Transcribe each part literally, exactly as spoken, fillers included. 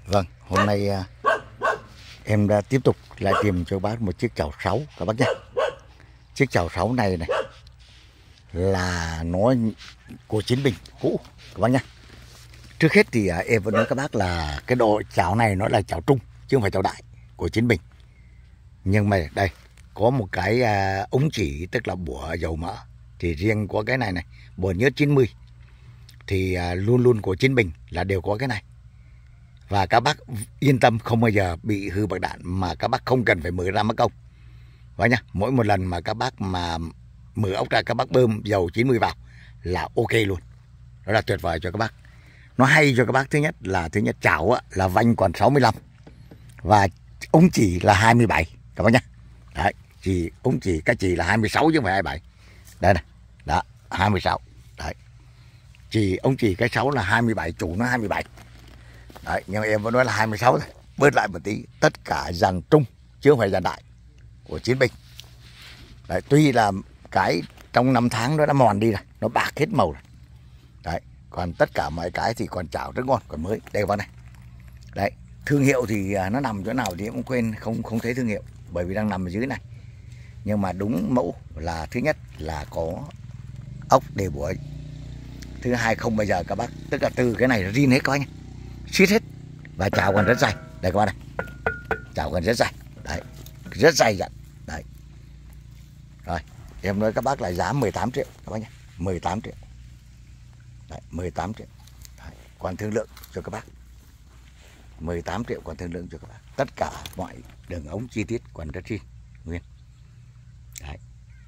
Vâng, hôm nay à, em đã tiếp tục lại tìm cho bác một chiếc chảo sáu các bác nhé. Chiếc chảo sáu này này là nó của chiến binh cũ các bác nhé. Trước hết thì à, em vẫn nói các bác là cái độ chảo này nó là chảo trung chứ không phải chảo đại của chiến binh. Nhưng mà đây có một cái à, ống chỉ, tức là bủa dầu mỡ. Thì riêng có cái này này, bủa nhớt chín mươi thì à, luôn luôn của chiến binh là đều có cái này. Và các bác yên tâm không bao giờ bị hư bạc đạn, mà các bác không cần phải mở ra mắc công. Vậy nhá, mỗi một lần mà các bác mà mở ốc ra, các bác bơm dầu chín mươi vào là ok luôn. Đó là tuyệt vời cho các bác. Nó hay cho các bác, thứ nhất là thứ nhất chảo á, là vanh còn sáu mươi lăm và ống chỉ là hai mươi bảy các bác nhá. Đấy, chỉ ống chỉ cái chỉ là hai mươi sáu chứ không phải hai mươi bảy. Đây này, đó, hai mươi sáu. Đấy. Chỉ ống chỉ cái sáu là hai mươi bảy, chủ nó hai mươi bảy. Đấy, nhưng mà em vẫn nói là hai mươi sáu thôi, bớt lại một tí. Tất cả dàn trung chứ không phải dàn đại của chiến binh. Đấy, tuy là cái trong năm tháng nó đã mòn đi rồi, nó bạc hết màu rồi. Đấy, còn tất cả mọi cái thì còn chảo rất ngon, còn mới. Đây các bác này. Đấy, thương hiệu thì nó nằm chỗ nào thì em cũng quên, không không thấy thương hiệu bởi vì đang nằm ở dưới này. Nhưng mà đúng mẫu là thứ nhất là có ốc để bủa. Thứ hai không bao giờ các bác, tức là từ cái này nó rin hết các bác nhé, xiết hết. Và chảo còn rất dày. Đây các bác này, chảo còn rất dày. Đấy, rất dày dặn. Đấy. Rồi, em nói các bác là giá mười tám triệu các bác nhé, mười tám triệu. Đấy, mười tám triệu. Đấy, còn thương lượng cho các bác. mười tám triệu còn thương lượng cho các bác. Tất cả mọi đường ống chi tiết còn rất zin nguyên. Đấy.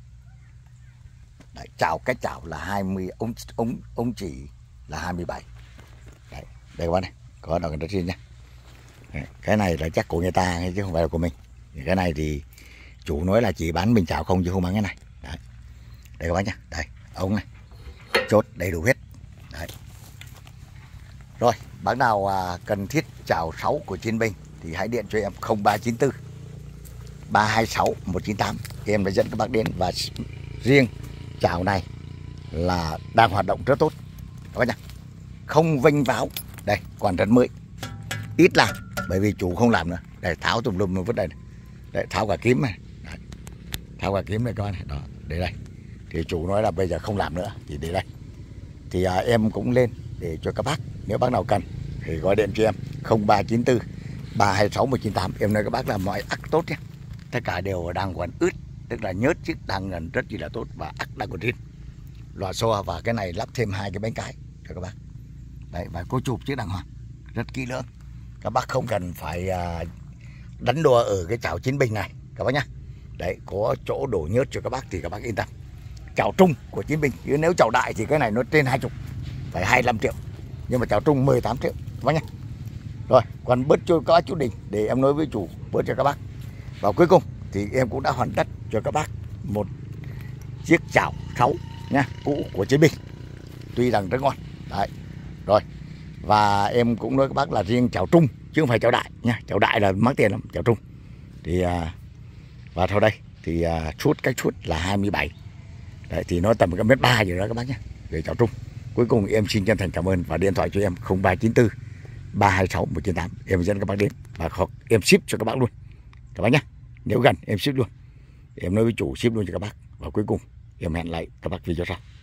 Đấy, chảo cách chảo là hai mươi, ống ống ống chỉ là hai mươi bảy. Đấy, đây các bác này, có đồng rất zin nha. Đấy, cái này là chắc của người ta chứ không phải là của mình. Cái này thì chủ nói là chỉ bán mình chảo không chứ không bán cái này. Đấy. Đây các bác nhá, đây ống này, chốt đầy đủ hết. Đấy. Rồi, bác nào à, cần thiết chảo sáu của chiến binh thì hãy điện cho em không ba chín tư ba hai sáu một chín tám. Em đã dẫn các bác đến. Và riêng chảo này là đang hoạt động rất tốt các bác nhá, không vênh váo. Đây còn rất mới, ít làm bởi vì chủ không làm nữa. Đây tháo tùm lum nó vứt đây này. Đấy, tháo cả kiếm này. Đấy. Tháo cả kiếm này các bác này. Đó, để đây. Thì chủ nói là bây giờ không làm nữa thì để đây. Thì à, em cũng lên để cho các bác, nếu bác nào cần thì gọi điện cho em không ba chín tư ba hai sáu một chín tám. Em nói các bác là mọi ắc tốt nhé, tất cả đều đang còn ướt, tức là nhớt chiếc đang gần rất là tốt và ắc đang còn rin, lò xo. Và cái này lắp thêm hai cái bánh cái cho các bác. Đấy, và có chụp chiếc đàng hoàng rất kỹ lưỡng. Các bác không cần phải à, đánh đua ở cái chảo chiến binh này các bác nhá. Đấy, có chỗ đổ nhớt cho các bác thì các bác yên tâm. Chảo trung của chiến binh, chứ nếu chảo đại thì cái này nó trên hai mươi, phải hai mươi lăm triệu. Nhưng mà chảo trung mười tám triệu các bác nhé. Rồi, còn bớt cho các bác chút đỉnh để em nói với chủ bớt cho các bác. Và cuối cùng thì em cũng đã hoàn tất cho các bác một chiếc chảo sáu nhá, cũ của chiến binh, tuy rằng rất ngon. Đấy. Rồi, và em cũng nói các bác là riêng chảo trung chứ không phải chảo đại nha. Chảo đại là mắc tiền lắm, chảo trung thì à, và sau đây thì à, suốt cách suốt là hai mươi bảy. Đấy, thì nó tầm cái mét ba gì đó các bác nhé, về chảo trung. Cuối cùng em xin chân thành cảm ơn và điện thoại cho em không ba chín tư ba hai sáu một chín tám. Em dẫn các bác đến và hoặc em ship cho các bác luôn các bác nhé. Nếu gần em ship luôn, em nói với chủ ship luôn cho các bác. Và cuối cùng em hẹn lại các bác video sau.